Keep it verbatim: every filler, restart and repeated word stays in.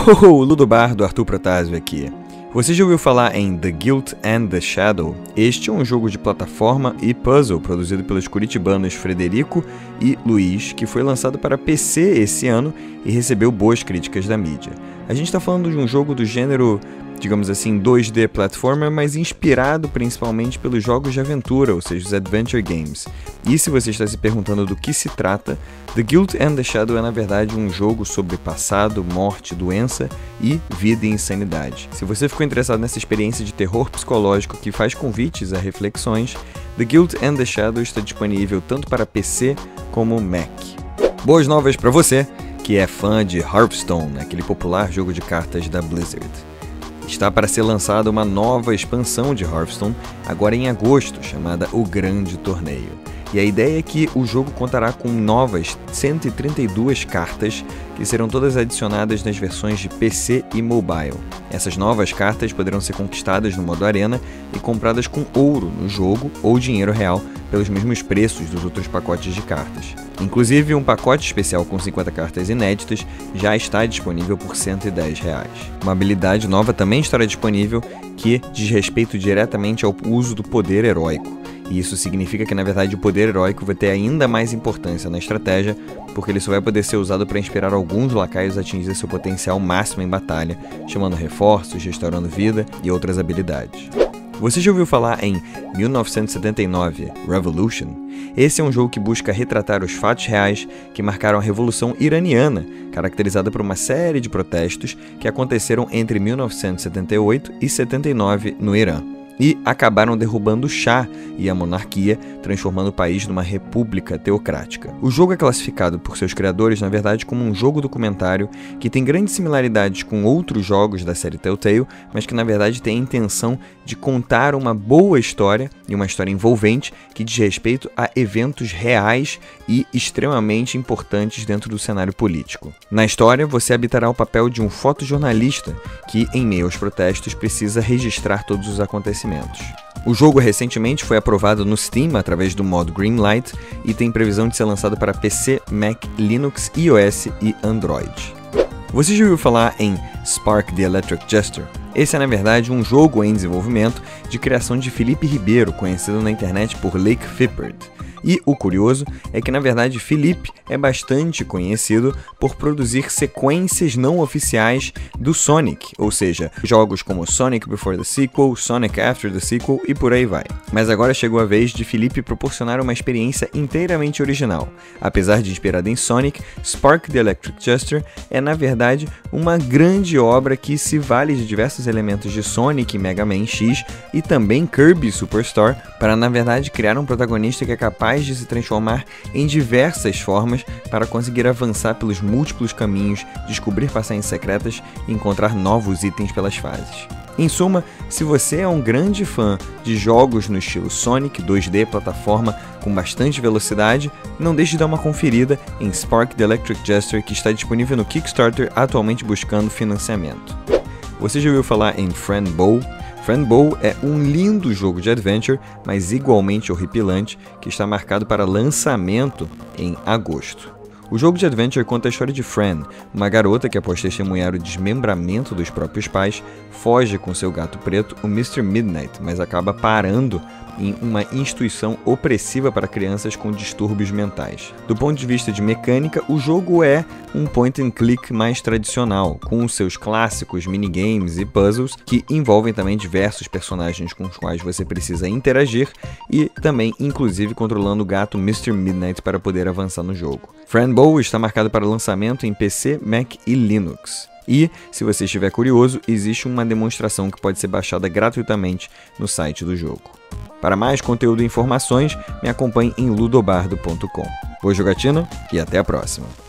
Oh, Ludobar do Arthur Protásio aqui. Você já ouviu falar em The Guilt and the Shadow? Este é um jogo de plataforma e puzzle produzido pelos curitibanos Frederico e Luiz, que foi lançado para P C esse ano e recebeu boas críticas da mídia. A gente está falando de um jogo do gênero, digamos assim, dois D platformer, mas inspirado principalmente pelos jogos de aventura, ou seja, os adventure games. E se você está se perguntando do que se trata, The Guilt and the Shadow é na verdade um jogo sobre passado, morte, doença e vida e insanidade. Se você ficou interessado nessa experiência de terror psicológico que faz convites a reflexões, The Guilt and the Shadow está disponível tanto para P C como Mac. Boas novas para você que é fã de Hearthstone, aquele popular jogo de cartas da Blizzard. Está para ser lançada uma nova expansão de Hearthstone, agora em agosto, chamada O Grande Torneio. E a ideia é que o jogo contará com novas cento e trinta e duas cartas, que serão todas adicionadas nas versões de P C e mobile. Essas novas cartas poderão ser conquistadas no modo arena e compradas com ouro no jogo ou dinheiro real pelos mesmos preços dos outros pacotes de cartas. Inclusive, um pacote especial com cinquenta cartas inéditas já está disponível por cento e dez reais. Uma habilidade nova também estará disponível que diz respeito diretamente ao uso do poder heróico. E isso significa que, na verdade, o poder heróico vai ter ainda mais importância na estratégia, porque ele só vai poder ser usado para inspirar alguns lacaios a atingir seu potencial máximo em batalha, chamando reforços, restaurando vida e outras habilidades. Você já ouviu falar em mil novecentos e setenta e nove Revolution? Esse é um jogo que busca retratar os fatos reais que marcaram a Revolução Iraniana, caracterizada por uma série de protestos que aconteceram entre mil novecentos e setenta e oito e setenta e nove no Irã. E acabaram derrubando o Shah e a monarquia, transformando o país numa república teocrática. O jogo é classificado por seus criadores, na verdade, como um jogo documentário que tem grandes similaridades com outros jogos da série Telltale, mas que na verdade tem a intenção de contar uma boa história e uma história envolvente que diz respeito a eventos reais e extremamente importantes dentro do cenário político. Na história, você habitará o papel de um fotojornalista que, em meio aos protestos, precisa registrar todos os acontecimentos. O jogo recentemente foi aprovado no Steam através do modo Greenlight e tem previsão de ser lançado para P C, Mac, Linux, iOS e Android. Você já ouviu falar em Spark the Electric Jester? Esse é, na verdade, um jogo em desenvolvimento de criação de Felipe Ribeiro, conhecido na internet por Lake Fippard. E o curioso é que, na verdade, Felipe é bastante conhecido por produzir sequências não oficiais do Sonic, ou seja, jogos como Sonic Before the Sequel, Sonic After the Sequel e por aí vai. Mas agora chegou a vez de Felipe proporcionar uma experiência inteiramente original. Apesar de inspirada em Sonic, Spark the Electric Jester é, na verdade, uma grande obra que se vale de diversos elementos de Sonic e Mega Man X e também Kirby Superstar para, na verdade, criar um protagonista que é capaz de se transformar em diversas formas para conseguir avançar pelos múltiplos caminhos, descobrir passagens secretas e encontrar novos itens pelas fases. Em suma, se você é um grande fã de jogos no estilo Sonic, dois D, plataforma com bastante velocidade, não deixe de dar uma conferida em Spark the Electric Jester, que está disponível no Kickstarter, atualmente buscando financiamento. Você já ouviu falar em Friend Bow? Friend Bow é um lindo jogo de adventure, mas igualmente horripilante, que está marcado para lançamento em agosto. O jogo de adventure conta a história de Fran, uma garota que, após testemunhar o desmembramento dos próprios pais, foge com seu gato preto, o mister Midnight, mas acaba parando em uma instituição opressiva para crianças com distúrbios mentais. Do ponto de vista de mecânica, o jogo é um point and click mais tradicional, com seus clássicos minigames e puzzles que envolvem também diversos personagens com os quais você precisa interagir e também, inclusive, controlando o gato mister Midnight para poder avançar no jogo. Friend Bow está marcado para lançamento em P C, Mac e Linux. E, se você estiver curioso, existe uma demonstração que pode ser baixada gratuitamente no site do jogo. Para mais conteúdo e informações, me acompanhe em ludobardo ponto com. Boa jogatina e até a próxima!